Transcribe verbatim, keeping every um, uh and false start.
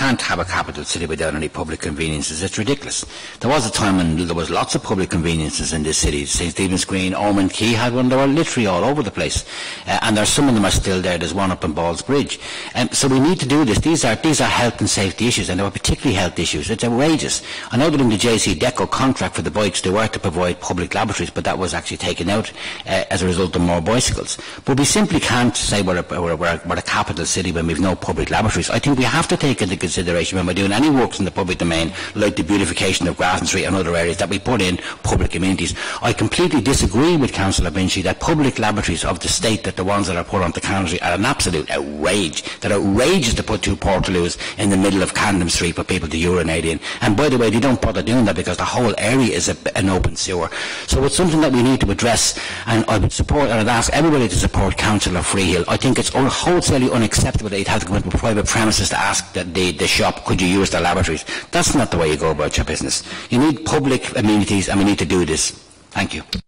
can't have a capital city without any public conveniences. It's ridiculous. There was a time when there was lots of public conveniences in this city. Saint Stephen's Green, Ormond Quay had one. They were literally all over the place. Uh, and there's some of them are still there. There's one up in Balls Bridge. Um, so we need to do this. These are, these are health and safety issues, and they were particularly health issues. It's outrageous. I know that in the J C Deco contract for the bikes, they were to provide public laboratories, but that was actually taken out uh, as a result of more bicycles. But we simply can't say we're a, we're, we're, we're a capital city when we've no public laboratories. I think we have to take into consideration when we're doing any works in the public domain, like the beautification of Grafton Street and other areas, that we put in public amenities. I completely disagree with Councillor Binchy that public laboratories of the state, that the ones that are put onto Cannon Street, are an absolute outrage. They're outrageous to put two portaloos in the middle of Camden Street for people to urinate in. And by the way, they don't bother doing that because the whole area is a, an open sewer. So it's something that we need to address, and I would support, and I'd ask everybody to support Councillor Freehill. I think it's wholesale unacceptable that you'd have to go into private premises to ask that the, the shop, could you use their laboratories? That's not the way you go about your business. You need public amenities, and we need to do this. Thank you.